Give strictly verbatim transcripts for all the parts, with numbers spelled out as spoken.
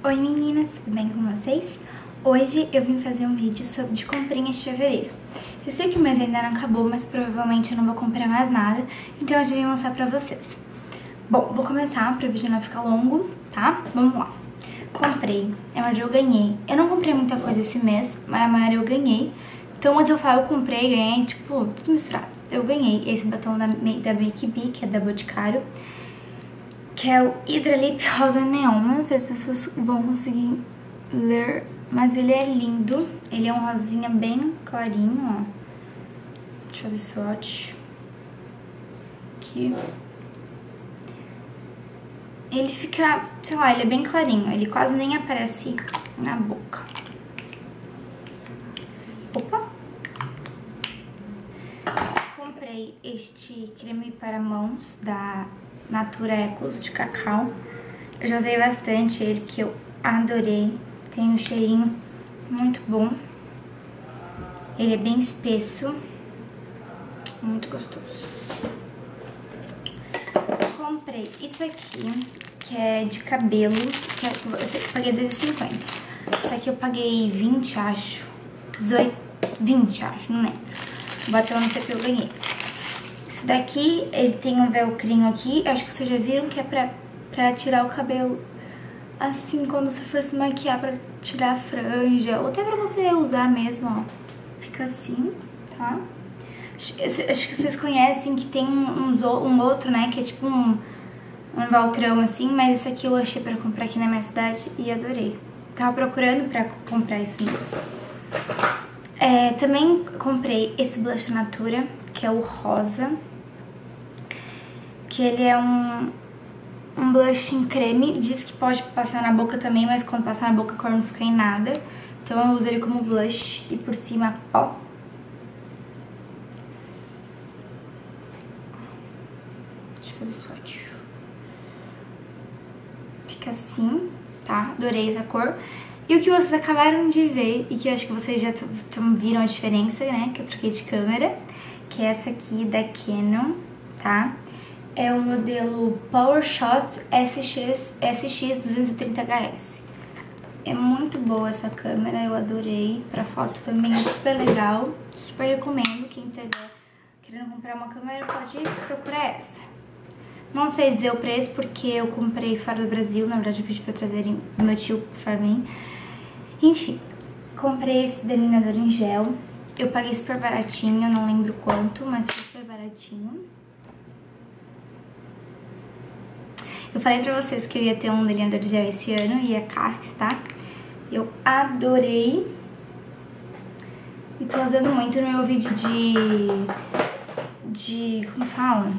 Oi meninas, tudo bem com vocês? Hoje eu vim fazer um vídeo sobre de comprinhas de fevereiro. Eu sei que o mês ainda não acabou, mas provavelmente eu não vou comprar mais nada, então hoje eu vim mostrar pra vocês. Bom, vou começar para o vídeo não ficar longo, tá? Vamos lá. Comprei, é onde eu ganhei. Eu não comprei muita coisa esse mês, mas a maioria eu ganhei. Então, mas eu falo, eu comprei, ganhei, tipo, tudo misturado. Eu ganhei esse batom da, da Make B, que é da Boticário, que é o Hydra Lip Rosa Neon. Não sei se vocês vão conseguir ler, mas ele é lindo. Ele é um rosinha bem clarinho, ó. Deixa eu fazer swatch. Aqui. Ele fica, sei lá, ele é bem clarinho. Ele quase nem aparece na boca. Opa! Comprei este creme para mãos da Natura Ecos de cacau. Eu já usei bastante ele porque eu adorei. Tem um cheirinho muito bom. Ele é bem espesso. Muito gostoso. Comprei isso aqui, que é de cabelo, que é, eu paguei dois reais e cinquenta centavos. Isso aqui eu paguei vinte, acho. dezoito, vinte, acho, não lembro. Bateu no C P, eu ganhei. Isso daqui, ele tem um velcrinho aqui, acho que vocês já viram que é pra, pra tirar o cabelo assim, quando você for se maquiar, pra tirar a franja, ou até pra você usar mesmo, ó. Fica assim, tá? Acho que vocês conhecem que tem um, um outro, né, que é tipo um, um velcrão assim, mas esse aqui eu achei pra comprar aqui na minha cidade e adorei. Tava procurando pra comprar isso mesmo. É, também comprei esse blush Natura, que é o rosa, que ele é um, um blush em creme, diz que pode passar na boca também, mas quando passar na boca a cor não fica em nada. Então eu uso ele como blush e por cima, ó. Deixa eu fazer swatch. Fica assim, tá? Adorei essa cor. E o que vocês acabaram de ver, e que eu acho que vocês já viram a diferença, né? Que eu troquei de câmera, que é essa aqui da Canon, tá? É o modelo PowerShot S X, S X duzentos e trinta H S. É muito boa essa câmera, eu adorei. Pra foto também é super legal, super recomendo. Quem estiver querendo comprar uma câmera pode procurar essa. Não sei dizer o preço porque eu comprei fora do Brasil, na verdade eu pedi pra trazerem meu tio pra mim. Enfim, comprei esse delineador em gel. Eu paguei super baratinho, não lembro quanto, mas foi super baratinho. Eu falei pra vocês que eu ia ter um delineador de gel esse ano, e é Carx, tá? Eu adorei. E tô usando muito no meu vídeo de... De... como fala?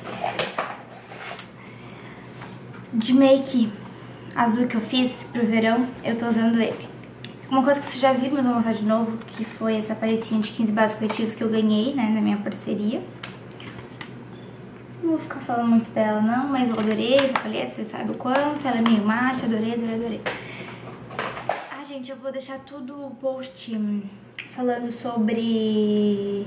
De make azul que eu fiz pro verão, eu tô usando ele. Uma coisa que vocês já viram, mas vou mostrar de novo, que foi essa paletinha de quinze bases coletivos que eu ganhei, né, na minha parceria. Não vou ficar falando muito dela não, mas eu adorei essa paleta, vocês sabem o quanto, ela é meio mate, adorei, adorei, adorei. Ah, gente, eu vou deixar tudo o post falando sobre...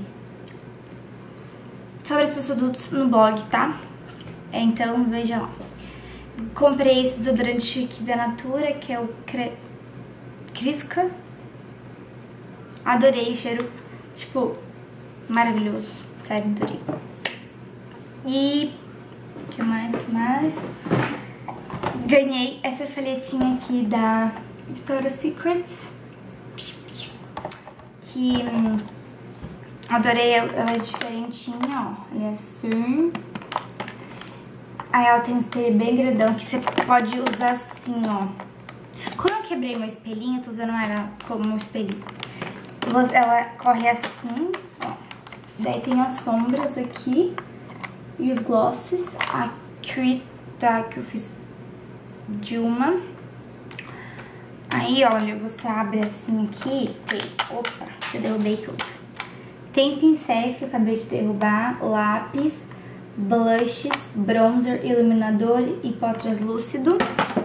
sobre esses produtos no blog, tá? Então, veja lá. Comprei esse desodorante aqui da Natura, que é o Cre... Crisca. Adorei o cheiro, tipo, maravilhoso. Sério, adorei. E... o que mais, que mais? Ganhei essa folhetinha aqui da Victoria's Secret, que hum, adorei, ela é diferentinha, ó. Ela é assim. Aí ela tem um espelho bem grandão que você pode usar assim, ó. Quando eu quebrei meu espelhinho, eu tô usando ela como um espelhinho. Ela corre assim, ó. Daí tem as sombras aqui e os glosses. Aqui tá, que eu fiz de uma. Aí, olha, você abre assim aqui, tem... Opa, eu derrubei tudo. Tem pincéis que eu acabei de derrubar, lápis, blushes, bronzer, iluminador e pó translúcido.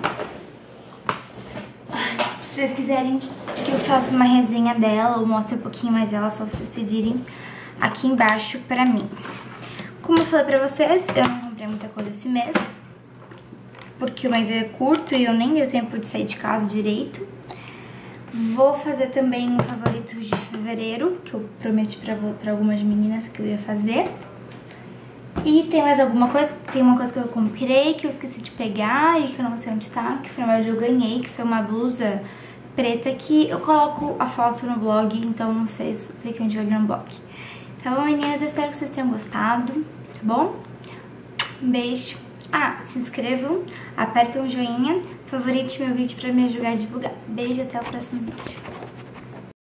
Se vocês quiserem que eu faça uma resenha dela ou mostre um pouquinho mais dela, só vocês pedirem aqui embaixo pra mim. Como eu falei pra vocês, eu não comprei muita coisa esse mês. porque o mês é curto e eu nem deu tempo de sair de casa direito. Vou fazer também um favorito de fevereiro, que eu prometi pra, pra algumas meninas que eu ia fazer. E tem mais alguma coisa, tem uma coisa que eu comprei, que eu esqueci de pegar e que eu não sei onde tá, que foi na verdade eu ganhei, que foi uma blusa preta que eu coloco a foto no blog, então vocês fiquem de olho no blog. Tá bom, meninas? Eu espero que vocês tenham gostado, tá bom? Um beijo. Ah, se inscrevam, apertem o joinha, favorite meu vídeo pra me ajudar a divulgar. Beijo, até o próximo vídeo.